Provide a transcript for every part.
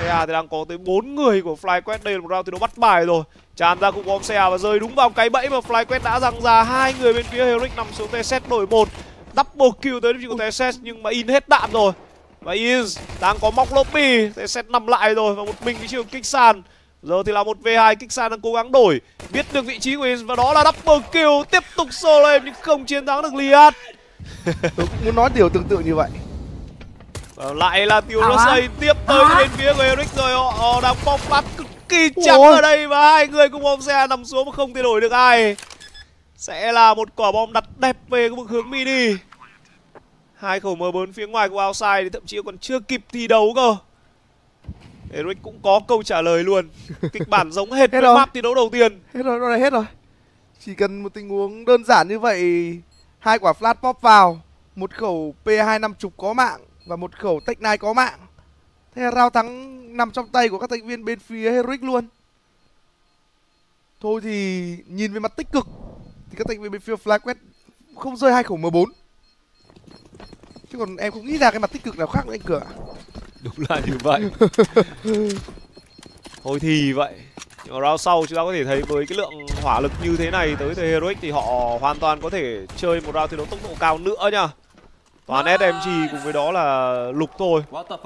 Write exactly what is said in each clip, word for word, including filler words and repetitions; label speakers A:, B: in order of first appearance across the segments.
A: xe thì đang có tới bốn người của FlyQuest. Đây là một round thi đấu bắt bài rồi. Tràn ra cục bom xe và rơi đúng vào cái bẫy mà FlyQuest đã răng ra. Hai người bên phía Heroic nằm xuống. tê ét đổi một. Double kill tới của tê ét nhưng mà In hết đạn rồi. Và In đang có móc lobby. tê ét nằm lại rồi và một mình với chiều Kixan. Giờ thì là một vê hai. Kixan đang cố gắng đổi. Biết được vị trí của In và đó là double kill. Tiếp tục solo em nhưng không chiến thắng được Liat.
B: Tôi cũng muốn nói điều tương tự như vậy.
A: Và lại là Tiêu Rosay tiếp tới à. bên phía của Eric rồi. Họ, họ đang bom phát cực kỳ chắc ở đây. Và hai người cùng bom xe nằm xuống mà không thể đổi được ai. Sẽ là một quả bom đặt đẹp về cái hướng mini. Hai khẩu M bốn phía ngoài của Outside thì thậm chí còn chưa kịp thi đấu cơ. Eric cũng có câu trả lời luôn. Kịch bản giống hệt với map thi đấu đầu tiên.
B: Hết rồi, rồi hết rồi. Chỉ cần một tình huống đơn giản như vậy. Hai quả flash pop vào. Một khẩu P hai năm mươi có mạng. Và một khẩu Tech chín có mạng. Thế là round thắng nằm trong tay của các thành viên bên phía Heroic luôn. Thôi thì nhìn về mặt tích cực thì các thành viên bên phía FlyQuest không rơi hai khẩu M bốn. Chứ còn em không nghĩ ra cái mặt tích cực nào khác nữa anh Cửa.
A: Đúng là như vậy. Thôi thì vậy. Nhưng mà round sau chúng ta có thể thấy với cái lượng hỏa lực như thế này tới từ Heroic thì họ hoàn toàn có thể chơi một round thi đấu tốc độ cao nữa nha. Toàn ét em giê cùng với đó là lục thôi.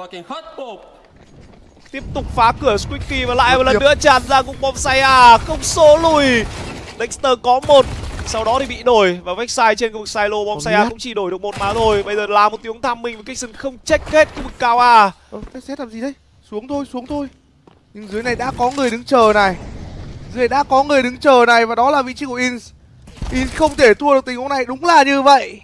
A: Tiếp tục phá cửa Squeaky và lại một lần nữa tràn ra cùng bom say à. Không số lùi. Dexter có một. Sau đó thì bị đổi. Và Vexai trên khu vực silo bom say à cũng chỉ đổi được một má thôi. Bây giờ là một tiếng thăm mình và Kixon không check hết khu vực cao à.
B: Ờ, xét làm gì đấy? Xuống thôi, xuống thôi. Nhưng dưới này đã có người đứng chờ này. Dưới này đã có người đứng chờ này. Và đó là vị trí của Ins. Ins không thể thua được tình huống này. Đúng là như vậy.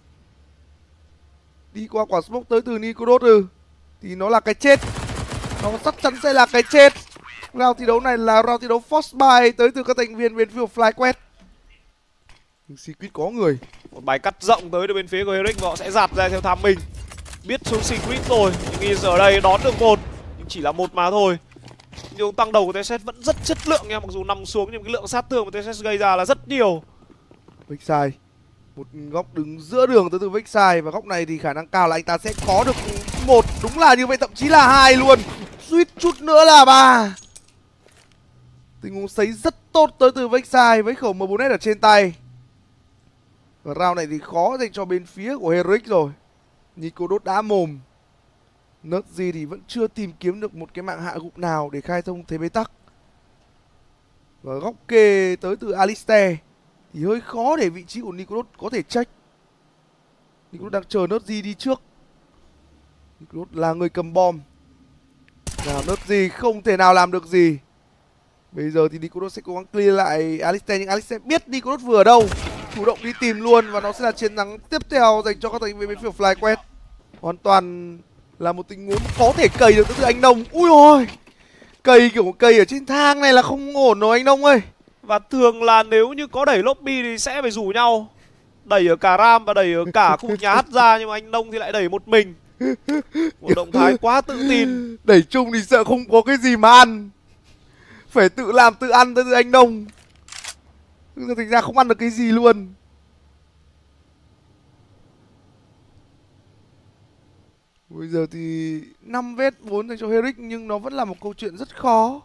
B: Đi qua quả smoke tới từ Nicodos ừ. Thì nó là cái chết. Nó chắc chắn sẽ là cái chết. Round thi đấu này là round thi đấu force buy tới từ các thành viên bên phía FlyQuest. Nhưng Secret có người.
A: Một bài cắt rộng tới từ bên phía của Heroic và họ sẽ dạt ra theo tham mình. Biết xuống Secret rồi. Nhưng Is ở đây đón được một. Nhưng chỉ là một mà thôi. Nhưng tăng đầu của tê ét vẫn rất chất lượng nha. Mặc dù nằm xuống nhưng cái lượng sát thương của tê ét gây ra là rất nhiều.
B: Vexai. Một góc đứng giữa đường tới từ Vexai. Và góc này thì khả năng cao là anh ta sẽ có được một. Đúng là như vậy, thậm chí là hai luôn. Suýt chút nữa là ba. Tình huống sấy rất tốt tới từ Vexai với khẩu M bốn S ở trên tay. Và round này thì khó dành cho bên phía của Heroic rồi. Nicodos đã mồm. Nutzy thì vẫn chưa tìm kiếm được một cái mạng hạ gục nào để khai thông thế bế tắc. Và góc kê tới từ Alistair thì hơi khó để vị trí của Nicodos có thể check. Nicodos đang chờ Nutzy đi trước. Nicodos là người cầm bom. Nào Nutzy không thể nào làm được gì. Bây giờ thì Nicodos sẽ cố gắng clear lại Alistair. Nhưng Alistair biết Nicodos vừa ở đâu, chủ động đi tìm luôn. Và nó sẽ là chiến thắng tiếp theo dành cho các thành viên bên phía FlyQuest. Hoàn toàn là một tình huống có thể cày được từ anh Nông. Ui ôi, cày kiểu cày ở trên thang này là không ổn rồi anh Nông ơi.
A: Và thường là nếu như có đẩy lobby thì sẽ phải rủ nhau. Đẩy ở cả Ram và đẩy ở cả khu nhà hát ra. Nhưng mà anh Nông thì lại đẩy một mình. Một động thái quá tự tin.
B: Đẩy chung thì sợ không có cái gì mà ăn. Phải tự làm tự ăn tới từ anh Nông. Thành ra không ăn được cái gì luôn. Bây giờ thì năm vs bốn dành cho Heroic. Nhưng nó vẫn là một câu chuyện rất khó.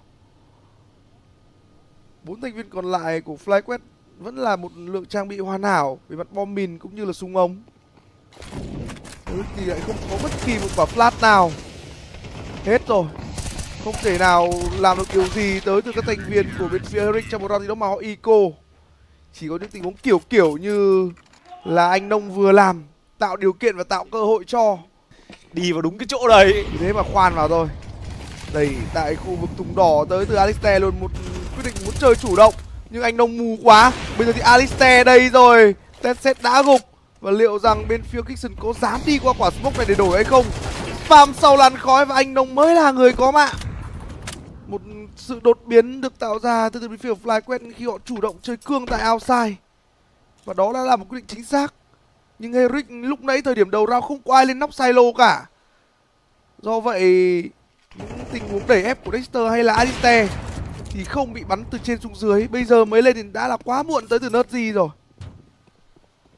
B: Bốn thành viên còn lại của FlyQuest vẫn là một lượng trang bị hoàn hảo về mặt bom mìn cũng như là súng ống. Heroic thì lại không có bất kỳ một quả flash nào. Hết rồi. Không thể nào làm được điều gì tới từ các thành viên của bên phía Heroic trong một round thi đấu mà họ eco. Chỉ có những tình huống kiểu kiểu như là anh Nông vừa làm, tạo điều kiện và tạo cơ hội cho.
A: Đi vào đúng cái chỗ đấy.
B: Thế mà khoan vào thôi. Đẩy tại khu vực thùng đỏ tới từ Alistair luôn. Một quyết định muốn chơi chủ động. Nhưng anh Nông mù quá. Bây giờ thì Alistair đây rồi. Tetset đã gục. Và liệu rằng bên phía Kixon có dám đi qua quả smoke này để đổi hay không? Spam sau làn khói và anh Nông mới là người có mạng. Một sự đột biến được tạo ra từ từ bên phía FlyQuest khi họ chủ động chơi cương tại outside. Và đó đã là một quyết định chính xác. Nhưng Heroic lúc nãy thời điểm đầu round không có ai lên nóc silo cả. Do vậy những tình huống đẩy ép của Dexter hay là Alistair thì không bị bắn từ trên xuống dưới. Bây giờ mới lên thì đã là quá muộn tới từ Nutzy rồi.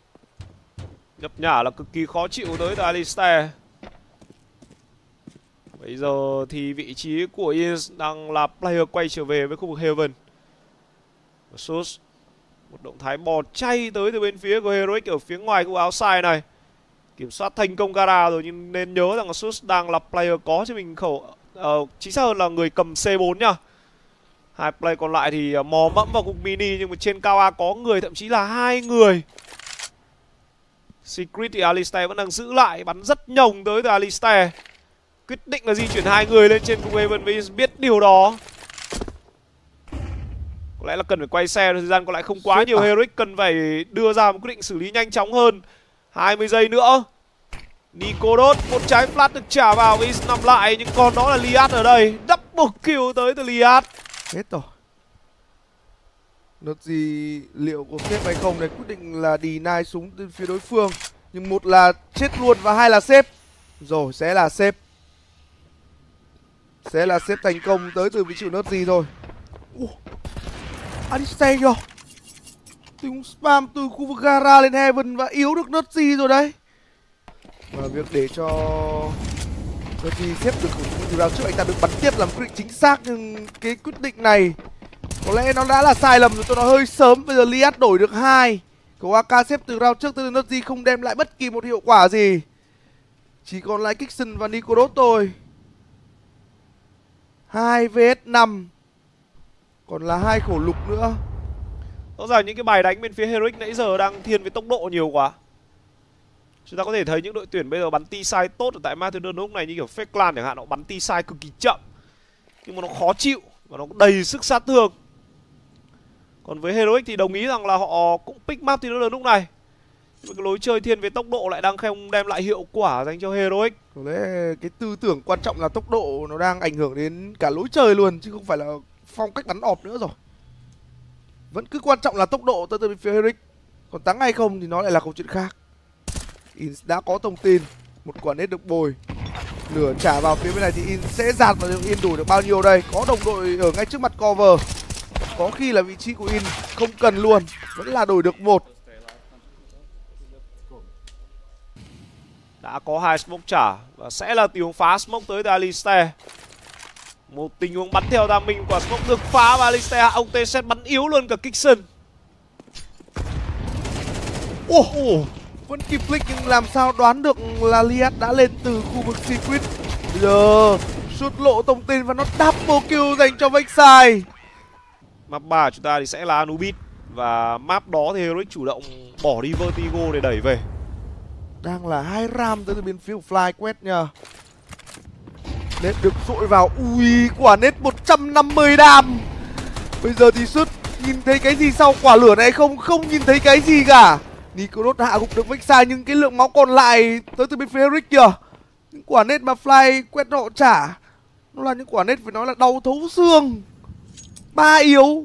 A: Nhập nhả là cực kỳ khó chịu tới từ Alistair. Bây giờ thì vị trí của Ins đang là player quay trở về với khu vực Heaven. Sus một động thái bò chay tới từ bên phía của Heroic ở phía ngoài khu áo sai này. Kiểm soát thành công Gara rồi, nhưng nên nhớ rằng là Sus đang là player có cho mình khẩu uh, chính xác hơn là người cầm C bốn nhá. Hai play còn lại thì uh, mò mẫm vào cục mini, nhưng mà trên cao A có người, thậm chí là hai người. Secret thì Alistair vẫn đang giữ lại, bắn rất nhồng tới từ Alistair. Quyết định là di chuyển hai người lên trên cục Heaven, vì biết điều đó. Có lẽ là cần phải quay xe, thời gian còn lại không quá Shit nhiều à. Heroic cần phải đưa ra một quyết định xử lý nhanh chóng hơn. hai mươi giây nữa. Nikodot, một trái flash được trả vào, Is nằm lại, nhưng còn đó là Liat ở đây. Double kill tới từ Liat.
B: Hết rồi. Nốt gì liệu có xếp hay không này, quyết định là deny súng từ phía đối phương. Nhưng một là chết luôn và hai là xếp. Rồi sẽ là xếp. Sẽ là xếp thành công tới từ vị trí nốt gì thôi. uh, Alistair kìa. Tiếng spam từ khu vực Gara lên Heaven và yếu được nốt gì rồi đấy. Và việc để cho nốt gì xếp được từ round trước anh ta được bắn tiếp là một quyết định chính xác. Nhưng cái quyết định này có lẽ nó đã là sai lầm rồi, tôi nói hơi sớm. Bây giờ Liat đổi được hai. Cậu a ca xếp từ round trước tới nốt gì không đem lại bất kỳ một hiệu quả gì. Chỉ còn lại Kixon và Nikodot thôi. Hai vs năm. Còn là hai khẩu lục nữa.
A: Rõ ràng những cái bài đánh bên phía Heroic nãy giờ đang thiên về tốc độ nhiều quá. Chúng ta có thể thấy những đội tuyển bây giờ bắn T-side tốt ở tại Matador lúc này, như kiểu Fake Clan chẳng hạn, họ bắn T-side cực kỳ chậm. Nhưng mà nó khó chịu và nó đầy sức sát thương. Còn với Heroic thì đồng ý rằng là họ cũng pick Matador lúc này. Nhưng cái lối chơi thiên về tốc độ lại đang không đem lại hiệu quả dành cho Heroic.
B: Có lẽ cái tư tưởng quan trọng là tốc độ nó đang ảnh hưởng đến cả lối chơi luôn, chứ không phải là phong cách bắn ọp nữa rồi. Vẫn cứ quan trọng là tốc độ tới từ bên phía Heroic. Còn thắng hay không thì nó lại là câu chuyện khác. In đã có thông tin, một quả nét được bồi. Lửa trả vào phía bên này thì In sẽ giạt vào, In đủ được bao nhiêu đây? Có đồng đội ở ngay trước mặt cover. Có khi là vị trí của In không cần luôn, vẫn là đổi được một.
A: Đã có hai smoke trả và sẽ là tình huống phá smoke tới từ Alistair. Một tình huống bắn theo ra mình, quả smoke được phá và Alistair ông tê set bắn yếu luôn cả Kixon.
B: Ồ, oh, vẫn kịp click nhưng làm sao đoán được là Liat đã lên từ khu vực Secret. Bây giờ sút lộ thông tin và nó double kill dành cho Vexai.
A: Map ba chúng ta thì sẽ là Anubis. Và map đó thì Heroic chủ động bỏ đi Vertigo để đẩy về.
B: Đang là hai ram tới từ bên phía của Fly quét nha. Nết được dội vào. Ui, quả nết một trăm năm mươi đam. Bây giờ thì sút nhìn thấy cái gì sau quả lửa này không? Không nhìn thấy cái gì cả. Nikodot hạ gục được Vexai, nhưng cái lượng máu còn lại tới từ bên phía Heroic kìa. Những quả nết mà Fly quét họ trả, nó là những quả nết phải nói là đau thấu xương. Ba yếu.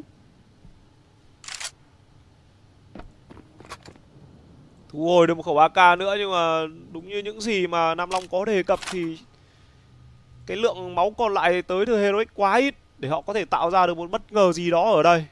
A: Thu hồi được một khẩu a ca nữa, nhưng mà đúng như những gì mà Nam Long có đề cập thì cái lượng máu còn lại tới từ Heroic quá ít để họ có thể tạo ra được một bất ngờ gì đó ở đây.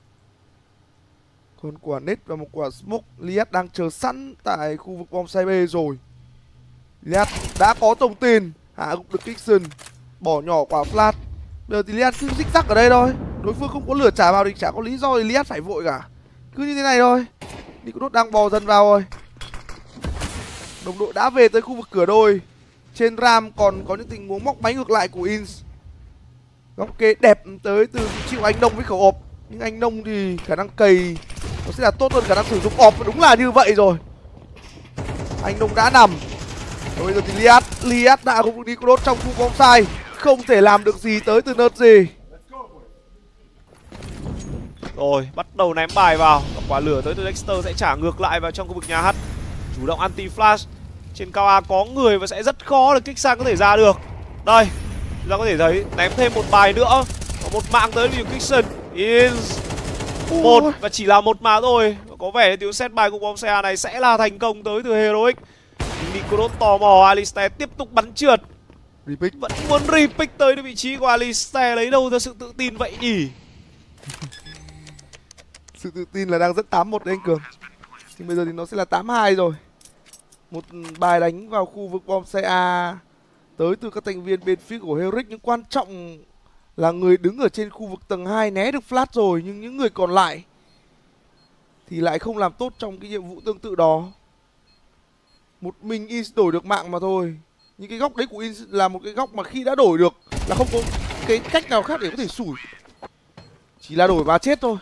B: Còn quả nết và một quả smoke, Liat đang chờ sẵn tại khu vực bombsite B rồi. Liat đã có thông tin, hạ gục được Kixon, bỏ nhỏ quả flash. Bây giờ thì Liat cứ dích rắc ở đây thôi. Đối phương không có lửa trả vào thì chả có lý do thì Liat phải vội cả. Cứ như thế này thôi. Nikodot đang bò dần vào rồi. Đồng đội đã về tới khu vực cửa đôi. Trên ram còn có những tình huống móc máy ngược lại của Ins. Góc kế đẹp tới từ chịu anh Nông với khẩu ộp. Nhưng anh Nông thì khả năng cày nó sẽ là tốt hơn khả năng sử dụng ộp. Đúng là như vậy rồi. Anh Nông đã nằm. Và bây giờ thì Liat Liat đã cùng Nikodot trong khu bombsite. Không thể làm được gì tới từ nớt gì.
A: Rồi, bắt đầu ném bài vào. Và quả lửa tới từ Dexter sẽ trả ngược lại vào trong khu vực nhà H. Chủ động anti-flash. Trên cao A có người và sẽ rất khó để kích sang có thể ra được. Đây, chúng ta có thể thấy ném thêm một bài nữa. Và một mạng tới từ Kixon. Is một và chỉ là một mà thôi. Và có vẻ tiếng set bài của bom xe này sẽ là thành công tới từ Heroic. Nikodot tò mò, Alistair tiếp tục bắn trượt.
B: Repick.
A: Vẫn muốn repick tới vị trí của Alistair, lấy đâu ra sự tự tin vậy nhỉ?
B: Sự tự tin là đang dẫn tám một đấy anh Cường. Nhưng bây giờ thì nó sẽ là tám hai rồi. Một bài đánh vào khu vực bom xe A tới từ các thành viên bên phía của Herrick, nhưng quan trọng là người đứng ở trên khu vực tầng hai né được flash rồi, nhưng những người còn lại thì lại không làm tốt trong cái nhiệm vụ tương tự đó. Một mình Ins đổi được mạng mà thôi. Những cái góc đấy của Ins là một cái góc mà khi đã đổi được là không có cái cách nào khác để có thể sủi, chỉ là đổi và chết thôi.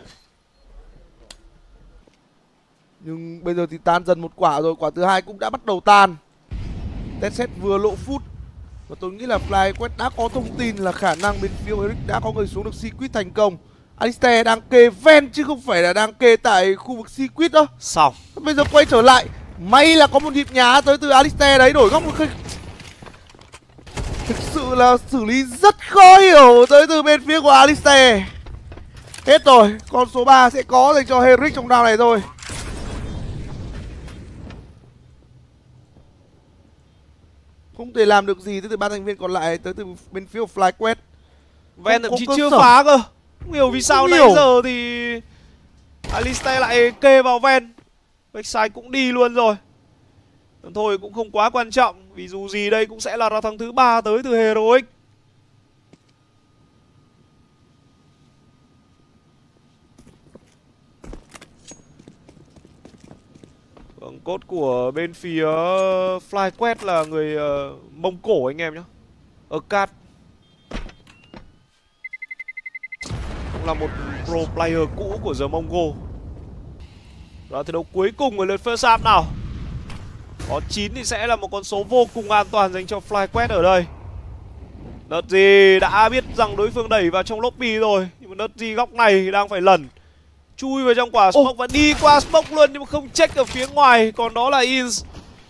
B: Nhưng bây giờ thì tan dần một quả rồi, quả thứ hai cũng đã bắt đầu tan. Tencent vừa lộ phút và tôi nghĩ là FlyQuest đã có thông tin là khả năng bên phía Herrick đã có người xuống được Secret thành công. Alistair đang kê ven chứ không phải là đang kê tại khu vực Secret đó.
A: Xong.
B: Bây giờ quay trở lại, may là có một nhịp nhá tới từ Alistair đấy, đổi góc một khơi. Thực sự là xử lý rất khó hiểu tới từ bên phía của Alistair. Hết rồi, con số ba sẽ có dành cho Herrick trong round này thôi. Không thể làm được gì tới từ ba thành viên còn lại tới từ bên phía của FlyQuest.
A: Ven thậm chí chưa phá cơ. Không hiểu vì sao nãy giờ thì Alistair lại kê vào ven. Backside cũng đi luôn rồi. Thôi cũng không quá quan trọng, vì dù gì đây cũng sẽ là round thắng thứ ba tới từ Heroic. Vâng, cốt của bên phía FlyQuest là người uh, Mông Cổ anh em nhé. Ở Cát cũng là một pro player cũ của The Mongol. Đó, thi đấu cuối cùng ở lượt first half nào. Có chín thì sẽ là một con số vô cùng an toàn dành cho FlyQuest ở đây. Nutzy đã biết rằng đối phương đẩy vào trong lobby rồi, nhưng mà Nutzy góc này đang phải lẩn, chui vào trong quả smoke oh. và đi qua smoke luôn, nhưng mà không check ở phía ngoài. Còn đó là Ins.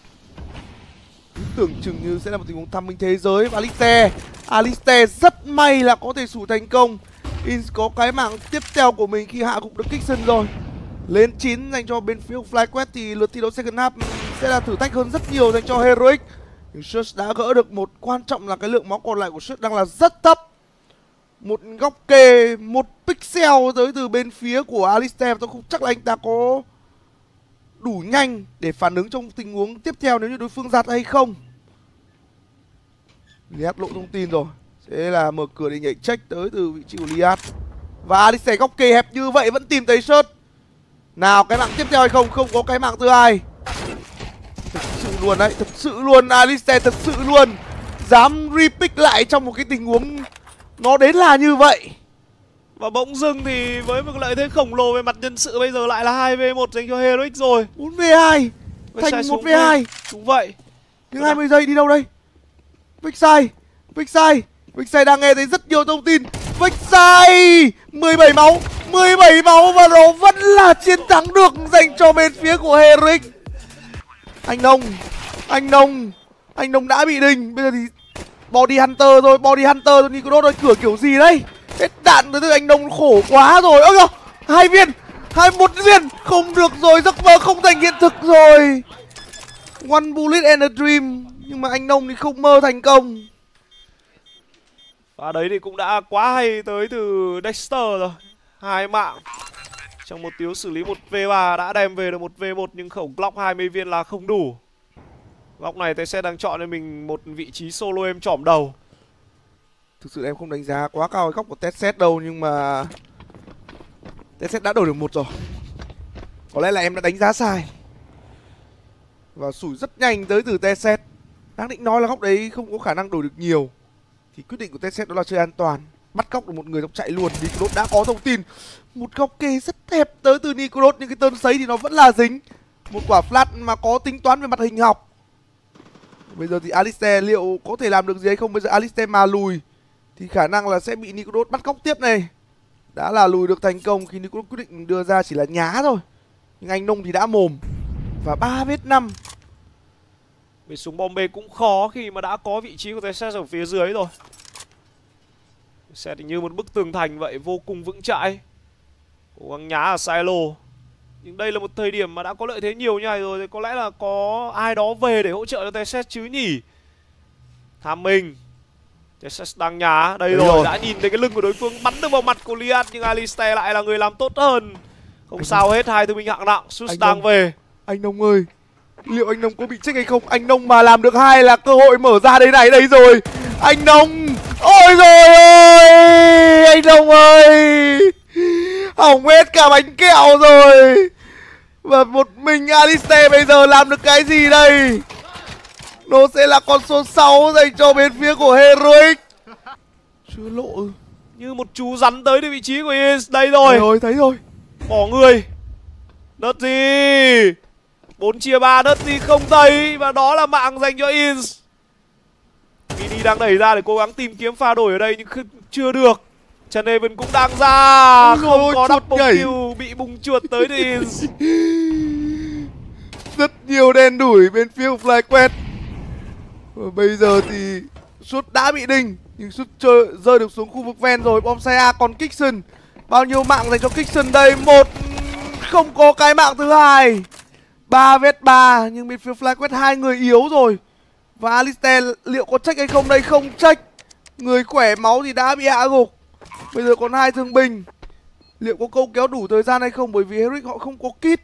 B: Tưởng chừng như sẽ là một tình huống thăm minh thế giới. Và Alistair Alistair rất may là có thể sủi thành công. Ins có cái mạng tiếp theo của mình khi hạ gục được Kixon rồi. Lên chín dành cho bên phía FlyQuest thì lượt thi đấu second half sẽ là thử thách hơn rất nhiều dành cho Heroic. Nhưng Search đã gỡ được một, quan trọng là cái lượng máu còn lại của Search đang là rất thấp. Một góc kê, một pixel tới từ bên phía của Alistair. Tôi không chắc là anh ta có đủ nhanh để phản ứng trong tình huống tiếp theo nếu như đối phương giạt hay không. Liat lộ thông tin rồi, sẽ là mở cửa để nhảy check tới từ vị trí của Liat. Và Alistair góc kê hẹp như vậy vẫn tìm thấy Search. Nào cái mạng tiếp theo hay không? Không có cái mạng thứ hai. Thật sự luôn đấy, thật sự luôn, Alistair thật sự luôn dám repick lại trong một cái tình huống nó đến là như vậy.
A: Và bỗng dưng thì với một lợi thế khổng lồ về mặt nhân sự bây giờ lại là hai vs một dành cho Heroic rồi.
B: bốn vs hai thành một vs hai.
A: Đúng vậy.
B: Nhưng hai mươi giây đi đâu đây? Vexai, Vexai, Vexai đang nghe thấy rất nhiều thông tin. Vexai mười bảy máu, mười bảy máu và nó vẫn là chiến thắng được dành cho bên phía của Heroic. Anh Nông, anh Nông, anh Nông đã bị đình. Bây giờ thì Body Hunter rồi, Body Hunter rồi, Nico rồi, cửa kiểu gì đây? Hết đạn tới từ anh Nông khổ quá rồi. Ôi kìa, hai viên, hai một viên, không được rồi, giấc mơ không thành hiện thực rồi. One bullet and a dream, nhưng mà anh Nông thì không mơ thành công.
A: Và đấy thì cũng đã quá hay tới từ Dexter rồi. Hai mạng trong một tiếu xử lý một v ba đã đem về được một v một, nhưng khẩu Glock hai mươi viên là không đủ. Góc này tôi sẽ đang chọn cho mình một vị trí solo em chỏm đầu.
B: Thực sự em không đánh giá quá cao cái góc của Tencent đâu, nhưng mà Tencent đã đổi được một rồi. Có lẽ là em đã đánh giá sai. Và sủi rất nhanh tới từ Tencent. Đang định nói là góc đấy không có khả năng đổi được nhiều, thì quyết định của Tencent đó là chơi an toàn, bắt cóc được một người trong chạy luôn. Nicolas đã có thông tin. Một góc kê rất hẹp tới từ Nicolas, nhưng cái tơn sấy thì nó vẫn là dính. Một quả flash mà có tính toán về mặt hình học. Bây giờ thì Alistair liệu có thể làm được gì hay không? Bây giờ Alistair mà lùi thì khả năng là sẽ bị Nicolas bắt cóc tiếp này. Đã là lùi được thành công khi Nicolas quyết định đưa ra chỉ là nhá thôi. Nhưng anh Nông thì đã mồm. Và ba vs năm.
A: Về súng bom B cũng khó khi mà đã có vị trí của Tencent ở phía dưới rồi. Sẽ như một bức tường thành vậy, vô cùng vững chãi. Cố gắng nhá ở silo. Nhưng đây là một thời điểm mà đã có lợi thế nhiều như này rồi, thì có lẽ là có ai đó về để hỗ trợ cho Tencent chứ nhỉ. Tham mình. Tencent đang nhá. Đây rồi. rồi, đã nhìn thấy cái lưng của đối phương bắn được vào mặt của Liat, nhưng Alistair lại là người làm tốt hơn. Không anh sao anh... hết, hai thương binh hạng nặng. Sus đang về.
B: Anh Nông ơi, Liệu anh Nông có bị check hay không? Anh Nông mà làm được hai là cơ hội mở ra đây này, đây rồi. Anh Nông, ôi rồi ơi, anh Nông ơi, hỏng hết cả bánh kẹo rồi. Và một mình Alizé bây giờ làm được cái gì đây? Nó sẽ là con số sáu dành cho bên phía của Heroic. Chưa lộ.
A: Như một chú rắn tới đến vị trí của Is. Đây rồi.
B: Thấy rồi, thấy rồi.
A: Bỏ người. Đất gì? bốn chia ba, đất gì không thấy. Và đó là mạng dành cho Is. Mini đang đẩy ra để cố gắng tìm kiếm pha đổi ở đây nhưng chưa được. Trần Evan cũng đang ra.
B: Ôi
A: không
B: ôi,
A: có double
B: kill,
A: bị bùng chuột tới từ Is.
B: Rất nhiều đen đủi bên phía của FlyQuest. Và bây giờ thì sút đã bị đinh, nhưng sút chơi rơi được xuống khu vực ven rồi. Bombshell còn Kixon. Bao nhiêu mạng dành cho Kixon đây? Một, không có cái mạng thứ hai. Ba vs ba, nhưng bên phía FlyQuest hai người yếu rồi. Và Alistair liệu có check hay không đây? Không check. Người khỏe máu thì đã bị hạ gục. Bây giờ còn hai thương binh. Liệu có câu kéo đủ thời gian hay không? Bởi vì Heroic họ không có kit.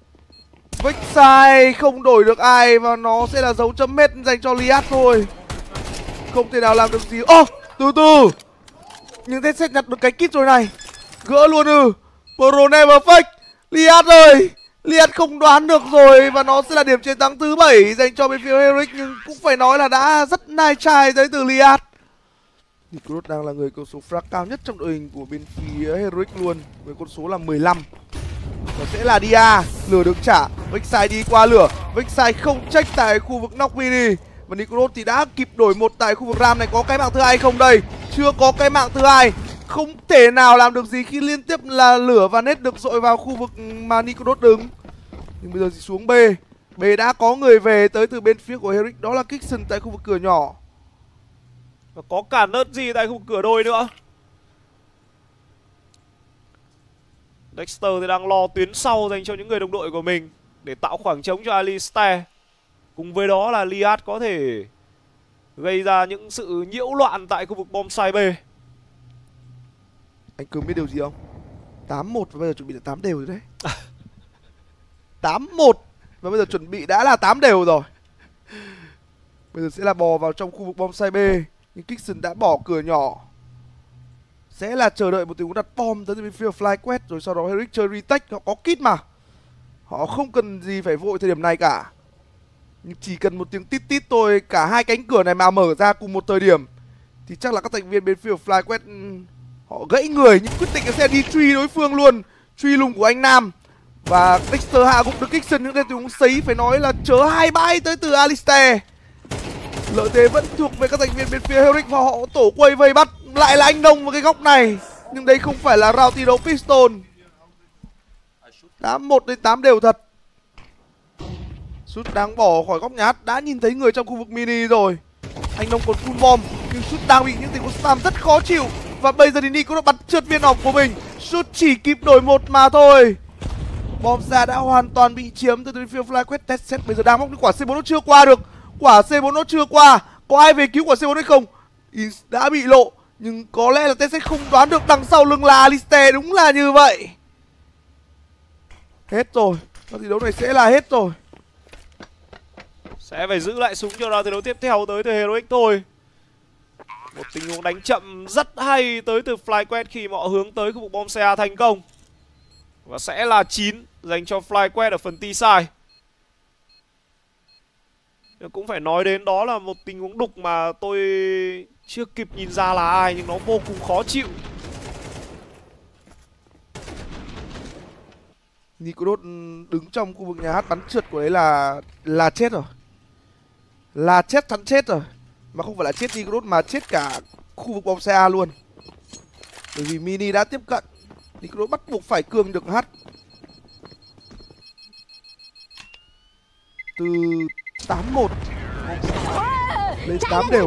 B: Vexai không đổi được ai và nó sẽ là dấu chấm hết dành cho Liat thôi. Không thể nào làm được gì. Ô, oh, từ từ. Nhưng thế sẽ nhặt được cái kit rồi này. Gỡ luôn ư. Pro never fake. Liat ơi, Liat không đoán được rồi. Và nó sẽ là điểm chiến thắng thứ bảy dành cho bên phía Heroic. Nhưng cũng phải nói là đã rất nai trai tới từ Liat. Nicrot đang là người có số frag cao nhất trong đội hình của bên phía Heroic luôn, với con số là mười lăm. Và sẽ là Dia, lửa được trả. Vexai đi qua lửa. Vexai không check tại khu vực Knock Mini. Và Nicrot thì đã kịp đổi một tại khu vực Ram này. Có cái mạng thứ hai không đây? Chưa có cái mạng thứ hai. Không thể nào làm được gì khi liên tiếp là lửa và nết được dội vào khu vực mà Nicrot đứng. Nhưng bây giờ thì xuống B. B đã có người về tới từ bên phía của Heroic. Đó là Kixon tại khu vực cửa nhỏ.
A: Và có cả nớt gì tại khu vực cửa đôi nữa. Dexter thì đang lo tuyến sau dành cho những người đồng đội của mình để tạo khoảng trống cho Alistair. Cùng với đó là Liat có thể gây ra những sự nhiễu loạn tại khu vực bombsite B.
B: Anh Cường biết điều gì không? tám một và bây giờ chuẩn bị là tám đều rồi đấy. tám một và bây giờ chuẩn bị đã là tám đều rồi. Bây giờ sẽ là bò vào trong khu vực bombsite B. Nhưng Kixon đã bỏ cửa nhỏ. Sẽ là chờ đợi một tình huống đặt bom tới từ bên phía FlyQuest. Rồi sau đó Heroic chơi retake. Họ có kit mà. Họ không cần gì phải vội thời điểm này cả. Nhưng chỉ cần một tiếng tít tít thôi. Cả hai cánh cửa này mà mở ra cùng một thời điểm thì chắc là các thành viên bên phía FlyQuest họ gãy người. Nhưng quyết định sẽ đi truy đối phương luôn. Truy lùng của anh Nam. Và Dexter hạ gục được Kixon. Những tình huống sấy phải nói là chớ hai bãi tới từ Alistair. Lợi thế vẫn thuộc về các thành viên bên phía Heroic và họ tổ quay vây bắt. Lại là anh Nông vào cái góc này. Nhưng đây không phải là round thi đấu Piston. Tám một đến tám đều thật. Sút đang bỏ khỏi góc nhà hát. Đã nhìn thấy người trong khu vực mini rồi. Anh Nông còn full bomb. Nhưng Sút đang bị những tình huống spam rất khó chịu. Và bây giờ thì Nico đã bắn trượt viên nòng của mình. Sút chỉ kịp đổi một mà thôi. Bom ra đã hoàn toàn bị chiếm từ phía FlyQuest. Test set bây giờ đang móc quả C bốn nó chưa qua được. Quả C bốn nó chưa qua. Có ai về cứu quả C bốn hay không? Is đã bị lộ. Nhưng có lẽ là Test set không đoán được đằng sau lưng là Alistair. Đúng là như vậy. Hết rồi. Trận thi đấu này sẽ là hết rồi.
A: Sẽ phải giữ lại súng cho round thi đấu tiếp theo tới từ Heroic thôi. Một tình huống đánh chậm rất hay tới từ FlyQuest khi họ hướng tới khu vực bombshell thành công. Và sẽ là chín dành cho FlyQuest ở phần T-side. Cũng phải nói đến đó là một tình huống đục mà tôi chưa kịp nhìn ra là ai, nhưng nó vô cùng khó chịu.
B: Nicodot đứng trong khu vực nhà hát bắn trượt của đấy là là chết rồi. Là chết chắn chết rồi. Mà không phải là chết Nicodot mà chết cả khu vực bóng xe A luôn. Bởi vì Mini đã tiếp cận. Nicodot bắt buộc phải cường được hát. Từ tám một lên tám đều.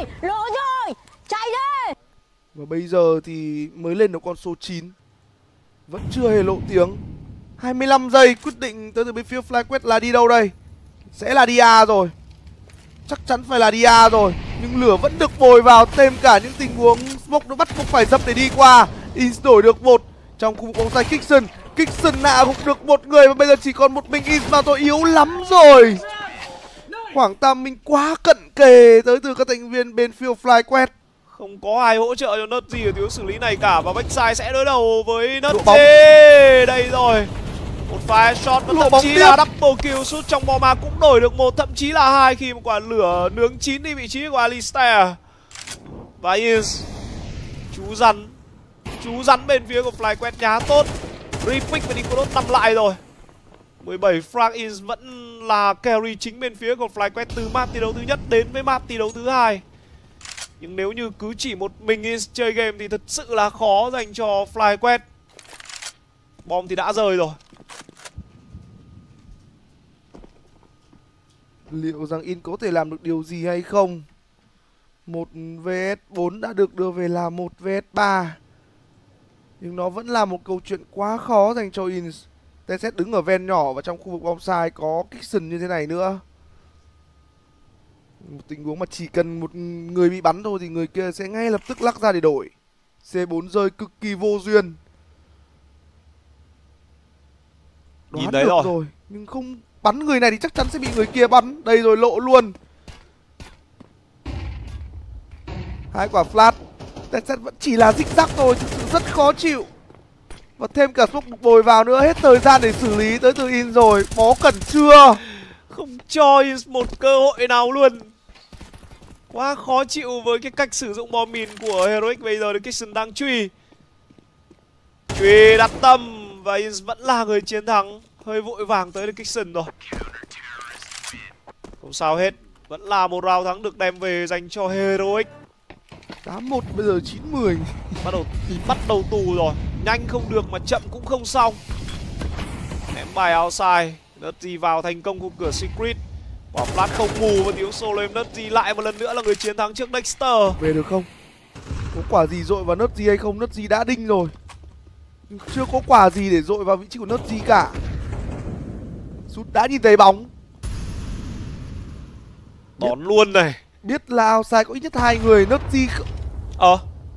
B: Và bây giờ thì mới lên được con số chín. Vẫn chưa hề lộ tiếng. Hai mươi lăm giây quyết định tới từ bên phía FlyQuest là đi đâu đây. Sẽ là đi A rồi. Chắc chắn phải là đi A rồi. Nhưng lửa vẫn được vồi vào. Thêm cả những tình huống smoke nó bắt buộc phải dập để đi qua. Ins đổi được một. Trong khu vực bóng tay Kixon. Kixon nạ cũng được một người và bây giờ chỉ còn một mình In mà tôi yếu lắm rồi. Khoảng tam minh quá cận kề tới từ các thành viên bên phía FlyQuest.
A: Không có ai hỗ trợ cho Nutzy ở thiếu xử lý này cả. Và backside sẽ đối đầu với Nutzy. Đây rồi. Một pha shot và thậm chí là double kill. Sút trong bò mà cũng đổi được một, thậm chí là hai khi một quả lửa nướng chín đi vị trí của Alistar. Và Is chú rắn Chú rắn bên phía của FlyQuest nhá tốt. Repick và Nicodot nằm lại rồi. mười bảy frag Is vẫn là carry chính bên phía của FlyQuest từ map thi đấu thứ nhất đến với map thi đấu thứ hai. Nhưng nếu như cứ chỉ một mình Is chơi game thì thật sự là khó dành cho FlyQuest. Bom thì đã rơi rồi.
B: Liệu rằng In có thể làm được điều gì hay không? một vs bốn đã được đưa về là một vs ba. Nhưng nó vẫn là một câu chuyện quá khó dành cho In. tê ét đứng ở ven nhỏ và trong khu vực bombsite có Kixon như thế này nữa. Một tình huống mà chỉ cần một người bị bắn thôi thì người kia sẽ ngay lập tức lắc ra để đổi. xê bốn rơi cực kỳ vô duyên. Đoán
A: Nhìn đấy
B: được
A: rồi.
B: rồi. Nhưng không bắn người này thì chắc chắn sẽ bị người kia bắn. Đây rồi, lộ luôn. Hai quả flash. tê ét vẫn chỉ là rích rắc thôi, thực sự rất khó chịu. Và thêm cả smoke bồi vào nữa, hết thời gian để xử lý tới từ In rồi. Bó cẩn chưa?
A: Không cho In một cơ hội nào luôn. Quá khó chịu với cái cách sử dụng bom mìn của Heroic. Bây giờ thì Kixon đang truy. Truy đặt tâm. Và In vẫn là người chiến thắng. Hơi vội vàng tới được Kixon rồi. Không sao hết. Vẫn là một round thắng được đem về dành cho Heroic.
B: Tám một bây giờ chín mười.
A: Bắt đầu bắt đầu tù rồi. Nhanh không được mà chậm cũng không xong. Ném bài outside. Nutzy vào thành công khu cửa Secret. Quả flash không mù và thiếu solo em. Nutzy lại một lần nữa là người chiến thắng trước Dexter.
B: Về được không? Có quả gì dội vào Nutzy hay không? Nutzy đã đinh rồi. Nhưng chưa có quả gì để dội vào vị trí của Nutzy cả. Sút đã nhìn thấy bóng.
A: Đón biết, luôn này.
B: Biết là outside có ít nhất hai người. Nutzy
A: Ờ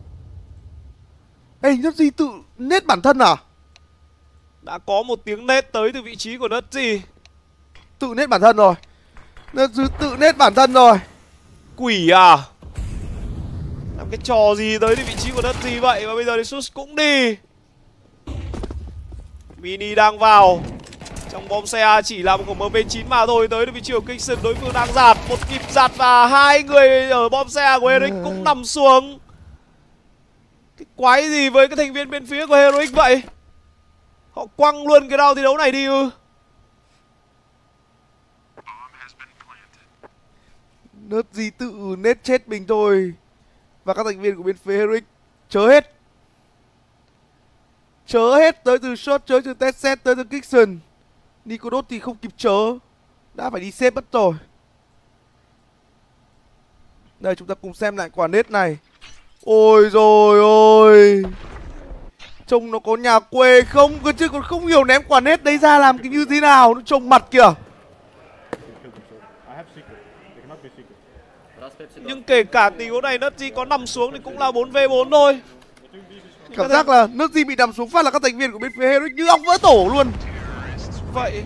B: Ê, Nutzy tự nết bản thân à?
A: Đã có một tiếng nết tới từ vị trí của Nutzy.
B: Tự nết bản thân rồi. Nutzy tự nết bản thân rồi.
A: Quỷ à? Làm cái trò gì tới từ vị trí của Nutzy vậy? Và bây giờ thì Sus cũng đi. Mini đang vào. Trong bom xe chỉ là một khẩu em pê chín mà thôi. Tới được vị trí của Kixon, đối phương đang giạt. Một nhịp giạt và hai người ở bom xe của Heroic cũng nằm xuống. Cái quái gì với cái thành viên bên phía của Heroic vậy? Họ quăng luôn cái round thi đấu này đi ư?
B: Nutzy tự nết chết mình thôi. Và các thành viên của bên phía Heroic chớ hết. Chớ hết tới từ shot, chớ từ tê ét, tới từ Kixon. Nicodot thì không kịp chớ. Đã phải đi xếp mất rồi. Đây, chúng ta cùng xem lại quả nết này. Ôi rồi ôi. Trông nó có nhà quê không cơ chứ còn không hiểu ném quả nết đấy ra làm cái như thế nào. Nó trông mặt kìa.
A: Nhưng kể cả tình huống này Nutzy có nằm xuống thì cũng là bốn v bốn thôi.
B: Cảm giác là Nutzy bị nằm xuống phát là các thành viên của bên phía Heroic như ong vỡ tổ luôn.
A: Vậy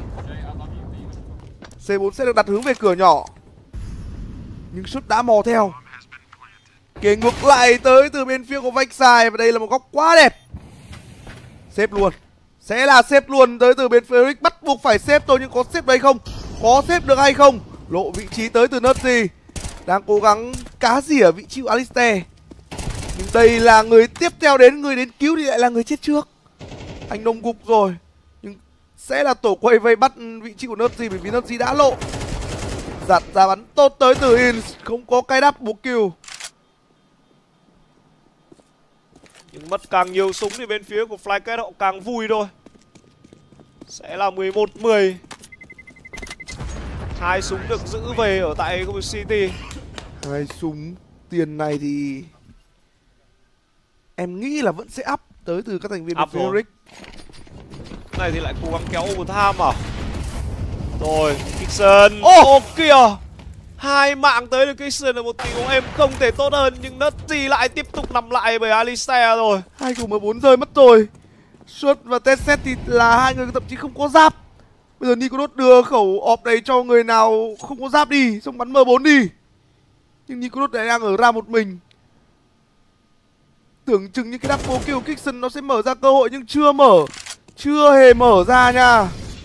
B: xê bốn sẽ được đặt hướng về cửa nhỏ. Nhưng sút đã mò theo. Kể ngược lại tới từ bên phía của backside. Và đây là một góc quá đẹp. Xếp luôn. Sẽ là xếp luôn tới từ bên phía Heroic. Bắt buộc phải xếp thôi, nhưng có xếp đây không? Có xếp được hay không? Lộ vị trí tới từ Nutzy. Đang cố gắng cá rỉa vị trí của Alistar. Nhưng đây là người tiếp theo đến. Người đến cứu thì lại là người chết trước. Anh Đông gục rồi. Nhưng sẽ là tổ quay vây bắt vị trí của Nutzy, bởi vì Nutzy đã lộ. Giặt ra bắn tốt tới từ In. Không có cái đắp buộc kill.
A: nhưng mất càng nhiều súng thì bên phía của FlyQuest họ càng vui thôi. Sẽ là mười một mười. Hai súng được giữ về ở tại khu vực City.
B: Hai súng tiền này thì em nghĩ là vẫn sẽ up tới từ các thành viên của Heroic.
A: Này thì lại cố gắng kéo overtime à? Rồi, Kixon. Ô oh! oh, kìa. Hai mạng tới được Kixon là một tình huống em không thể tốt hơn, nhưng Nutzy lại tiếp tục nằm lại bởi Alistar rồi.
B: Hai khẩu em bốn rơi mất rồi. Suốt và Tencent thì là hai người thậm chí không có giáp. Bây giờ Nicolas đưa khẩu ọp này cho người nào không có giáp đi, xong bắn M bốn đi. Nhưng Nicolas này đang ở ra một mình. Tưởng chừng như cái double kill Kixon nó sẽ mở ra cơ hội nhưng chưa mở. Chưa hề mở ra nha.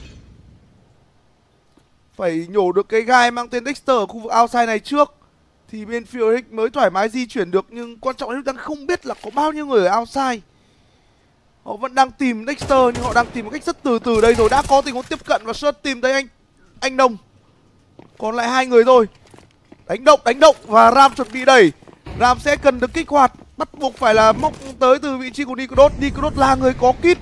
B: Phải nhổ được cái gai mang tên Dexter ở khu vực outside này trước thì bên phía Eric mới thoải mái di chuyển được. Nhưng quan trọng là đang không biết là có bao nhiêu người ở outside. Họ vẫn đang tìm Dexter nhưng họ đang tìm một cách rất từ từ đây rồi. Đã có tình huống tiếp cận và search tìm thấy anh anh Đông. Còn lại hai người thôi. Đánh động, đánh động và Ram chuẩn bị đẩy. Ram sẽ cần được kích hoạt. Bắt buộc phải là móc tới từ vị trí của Nicolas. Nicolas là người có kit.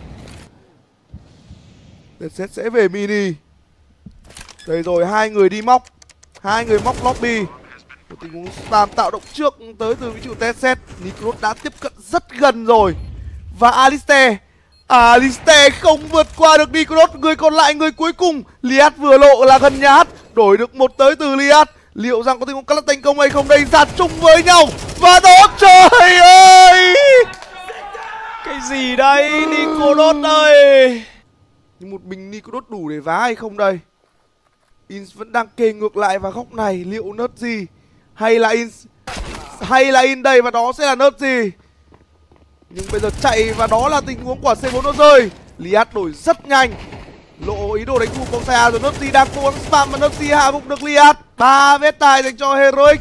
B: Tencent sẽ về mini. Đây rồi, hai người đi móc. Hai người móc lobby. Một tình huống spam tạo động trước tới từ vị trí của Tencent. Nicolas đã tiếp cận rất gần rồi. Và Alistair Alistair không vượt qua được Nicolas. Người còn lại, người cuối cùng Liat vừa lộ là gần nhà hát. Đổi được một tới từ Liat. Liệu rằng có tình huống cắt thành công hay không đây? Dạt chung với nhau. Và đó, trời ơi,
A: cái gì đây Nicolas ơi.
B: Nhưng một mình Nicolas đủ để vá hay không đây? Ins vẫn đang kề ngược lại vào góc này. Liệu nớt gì? Hay là Ins Hay là In đây và đó sẽ là nớt gì? Nhưng bây giờ chạy và đó là tình huống quả C bốn nó rơi. Liat đổi rất nhanh. Lộ ý đồ đánh khu bóng xa rồi. Nớt đang cố gắng spam và nớt hạ gục được Liat. Ba vết tài dành cho Heroic.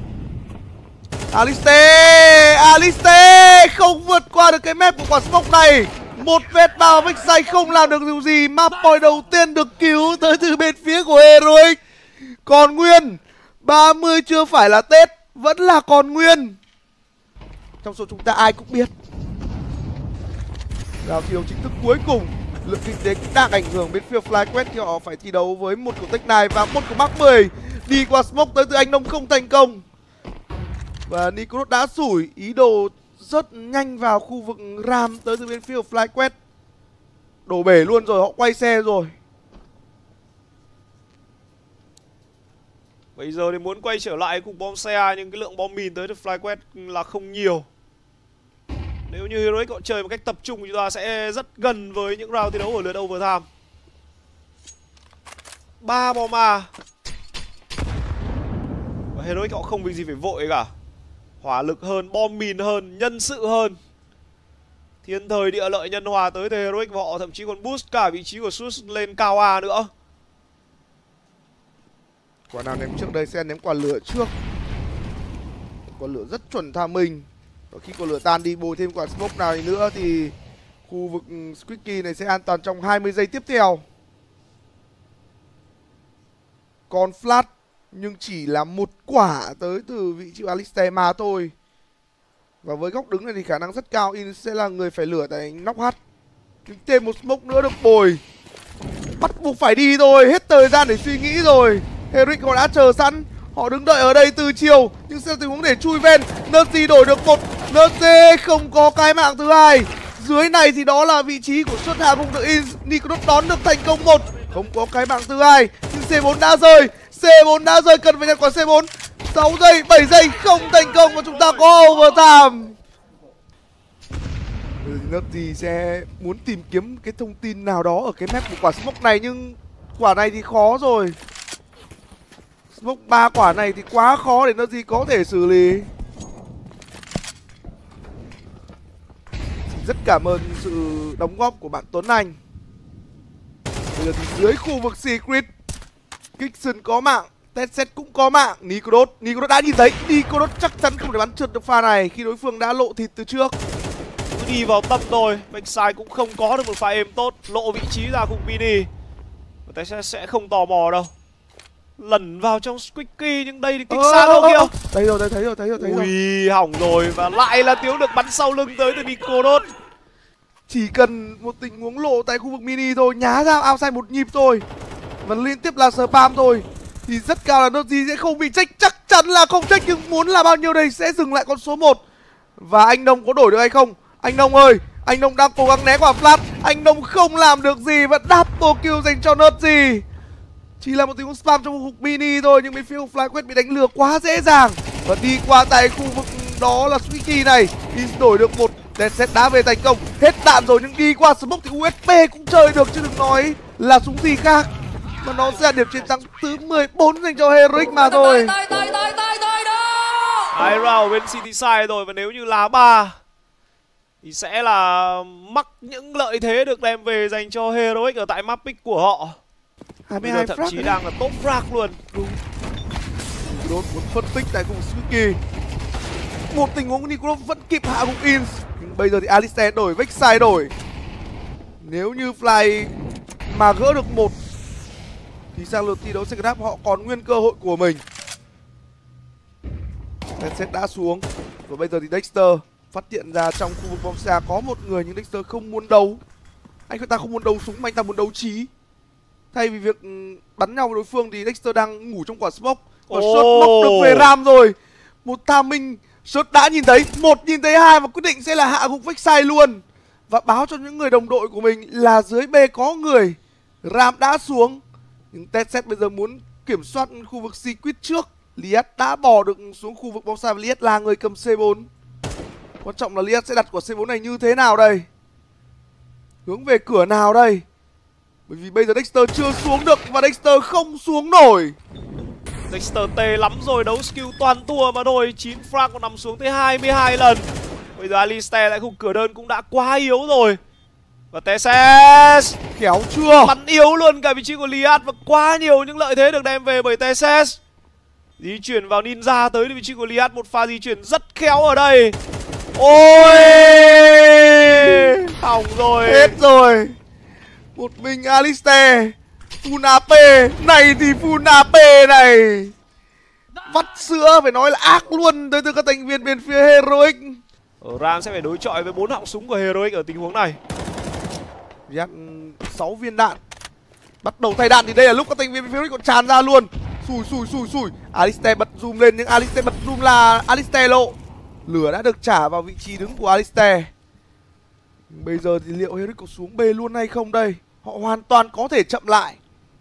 B: Alistair Alistair không vượt qua được cái map của quả smoke này. Một vết vào vách dày không làm được điều gì. Map point đầu tiên được cứu tới từ bên phía của Heroic. Còn nguyên ba mươi chưa phải là Tết, vẫn là còn nguyên. Trong số chúng ta ai cũng biết Rào thi đấu chính thức cuối cùng, lượng kinh tế cũng đang ảnh hưởng bên phía FlyQuest khi họ phải thi đấu với một của Tech này và một của Mark mười. Đi qua smoke tới từ anh Nông không thành công. Và Nicolas đã sủi ý đồ rất nhanh vào khu vực Ram tới từ bên phía FlyQuest. Đổ bể luôn rồi, họ quay xe rồi.
A: Bây giờ thì muốn quay trở lại cục bom xe nhưng cái lượng bom mìn tới từ FlyQuest là không nhiều. Nếu như Heroic họ chơi một cách tập trung chúng ta sẽ rất gần với những round thi đấu ở lượt overtime. Ba bom A. Và Heroic họ không vì gì phải vội cả. Hỏa lực hơn, bom mìn hơn, nhân sự hơn. Thiên thời địa lợi nhân hòa tới từ Heroic và họ thậm chí còn boost cả vị trí của Sus lên cao A nữa.
B: Quả nào ném trước đây sẽ ném quả lửa trước. Quả lửa rất chuẩn tha mình. Và khi quả lửa tan đi bồi thêm quả smoke nào nữa thì khu vực Squeaky này sẽ an toàn trong hai mươi giây tiếp theo. Còn flash nhưng chỉ là một quả tới từ vị trí Alistair mà thôi. Và với góc đứng này thì khả năng rất cao In sẽ là người phải lửa tại nóc H. Nhưng thêm một smoke nữa được bồi. Bắt buộc phải đi thôi, hết thời gian để suy nghĩ rồi. Heroic họ đã chờ sẵn, họ đứng đợi ở đây từ chiều nhưng sẽ tình huống để chui ven. Nerdy đổi được một, Nerdy không có cái mạng thứ hai. Dưới này thì đó là vị trí của xuất hạ vùng được In. Nicolas đón được thành công một, không có cái mạng thứ hai nhưng C bốn đã rơi. C bốn đã rơi, cần phải nhận quả C bốn. Sáu giây, bảy giây không thành công và chúng ta có overtime. Nerdy sẽ muốn tìm kiếm cái thông tin nào đó ở cái map của quả smoke này nhưng quả này thì khó rồi. Smoke ba quả này thì quá khó để Nerdy có thể xử lý. Rất cảm ơn sự đóng góp của bạn Tuấn Anh. Bây giờ thì dưới khu vực Secret, Kixon có mạng, Tencent cũng có mạng. Nicolas, Nicolas đã nhìn thấy, Nicolas chắc chắn không thể bắn trượt được pha này khi đối phương đã lộ thịt từ trước.
A: Cứ đi vào tâm thôi, backside cũng không có được một pha êm tốt, lộ vị trí ra khung mini. Và Tencent sẽ không tò mò đâu. Lẩn vào trong Squeaky nhưng đây thì kích xa đâu kìa.
B: Thấy rồi, thấy rồi, thấy rồi, thấy rồi.
A: Ui, hỏng rồi và lại là tiếng được bắn sau lưng tới từ Nicolas.
B: Chỉ cần một tình huống lộ tại khu vực mini thôi, nhá ra outside một nhịp thôi và liên tiếp là spam thôi thì rất cao là Nerdy sẽ không bị trách. Chắc chắn là không trách nhưng muốn là bao nhiêu đây sẽ dừng lại con số một. Và anh Đông có đổi được hay không? Anh Đông ơi, anh Đông đang cố gắng né quả flash. Anh Đông không làm được gì và double kill dành cho Nerdy. Chỉ là một tình huống spam trong khu vực mini thôi nhưng bên phía FlyQuest bị đánh lừa quá dễ dàng. Và đi qua tại khu vực đó là Squeaky này. Ins đổi được một, Tencent đá về thành công. Hết đạn rồi nhưng đi qua smoke thì u ét pê cũng chơi được chứ đừng nói là súng gì khác. Mà nó sẽ là điểm chiến thắng thứ mười bốn dành cho Heroic mà thôi.
A: Hai round ở bên xê tê Side rồi, và nếu như lá ba thì sẽ là mắc những lợi thế được đem về dành cho Heroic ở tại map pick của họ.
B: hai mươi
A: Bây
B: hai
A: giờ thậm
B: frag
A: chí
B: đấy.
A: đang là top frag luôn.
B: Đúng. Nico muốn phân tích tại cùng Suzuki. Một tình huống Nico vẫn kịp hạ gục Ins. Nhưng bây giờ thì Alistair đổi, Vexai đổi. Nếu như Fly mà gỡ được một thì sang lượt thi đấu second half họ còn nguyên cơ hội của mình. Tencent đã xuống. Và bây giờ thì Dexter phát hiện ra trong khu vực bom xa có một người, nhưng Dexter không muốn đấu. Anh ta không muốn đấu súng mà anh ta muốn đấu trí. Thay vì việc bắn nhau với đối phương thì Dexter đang ngủ trong quả smoke. Và shot móc được về Ram rồi. Một timing shot đã nhìn thấy, một nhìn thấy hai và quyết định sẽ là hạ gục Vexai luôn. Và báo cho những người đồng đội của mình là dưới B có người. Ram đã xuống. Nhưng Tencent bây giờ muốn kiểm soát khu vực Secret trước. Liat đã bò được xuống khu vực bom xa và Liat là người cầm xê bốn. Quan trọng là Liat sẽ đặt quả xê bốn này như thế nào đây? Hướng về cửa nào đây? Bởi vì bây giờ Dexter chưa xuống được và Dexter không xuống nổi.
A: Dexter tê lắm rồi, đấu skill toàn tua mà thôi. Chín frag còn nằm xuống tới hai mươi hai lần. Bây giờ Alistair tại khu cửa đơn cũng đã quá yếu rồi. Và Tencent
B: Khéo chưa?
A: bắn yếu luôn cả vị trí của Liat. Và quá nhiều những lợi thế được đem về bởi Tencent. Di chuyển vào Ninja tới vị trí của Liat. Một pha di chuyển rất khéo ở đây. Ôi, hỏng rồi.
B: Hết rồi. Một mình Alistair. Full a pê. Này thì full a pê này. Vắt sữa phải nói là ác luôn tới từ các thành viên bên phía Heroic.
A: Ở Ram sẽ phải đối chọi với bốn họng súng của Heroic ở tình huống này.
B: Liat sáu viên đạn. Bắt đầu thay đạn thì đây là lúc các thành viên bên phía Heroic còn tràn ra luôn. Xùi xùi xùi xùi. Alistair bật zoom lên nhưng Alistair bật zoom là Alistair lộ. Lửa đã được trả vào vị trí đứng của Alistair. Bây giờ thì liệu Heroic có xuống B luôn hay không đây? Họ hoàn toàn có thể chậm lại.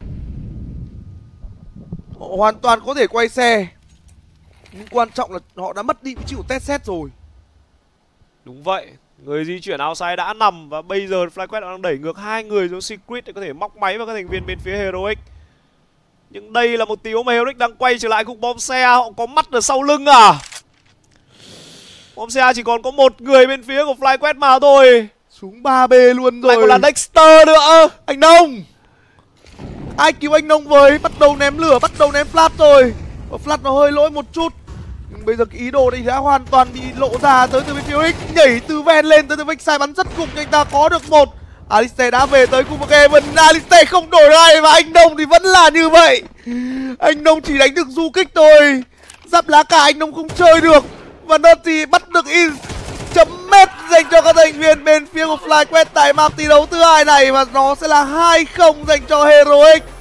B: Họ hoàn toàn có thể quay xe. Nhưng quan trọng là họ đã mất đi vị trí của Tencent rồi.
A: Đúng vậy. Người di chuyển outside đã nằm. Và bây giờ FlyQuest đang đẩy ngược hai người xuống Secret để có thể móc máy vào các thành viên bên phía Heroic. Nhưng đây là một tình huống mà Heroic đang quay trở lại cục bom xe. Họ có mắt ở sau lưng à? Bom xe chỉ còn có một người bên phía của FlyQuest mà thôi.
B: Xuống ba B luôn rồi.
A: Lại còn là Dexter nữa.
B: Anh Nông. Ai cứu anh Nông với? Bắt đầu ném lửa, bắt đầu ném flash rồi. Và flash nó hơi lỗi một chút. Nhưng bây giờ cái ý đồ này đã hoàn toàn bị lộ ra tới từ bên phía X. Nhảy từ ven lên tới từ Vexai bắn rất cục nhưng anh ta có được một. Alistair đã về tới khu vực Evan. Alistair không đổi ai và anh Nông thì vẫn là như vậy. Anh Nông chỉ đánh được du kích thôi. Giáp lá cả anh Nông không chơi được. Và nó thì bắt được in chấm mét dành cho các thành viên bên phía của FlyQuest tại map thi đấu thứ hai này. Và nó sẽ là hai không dành cho Heroic.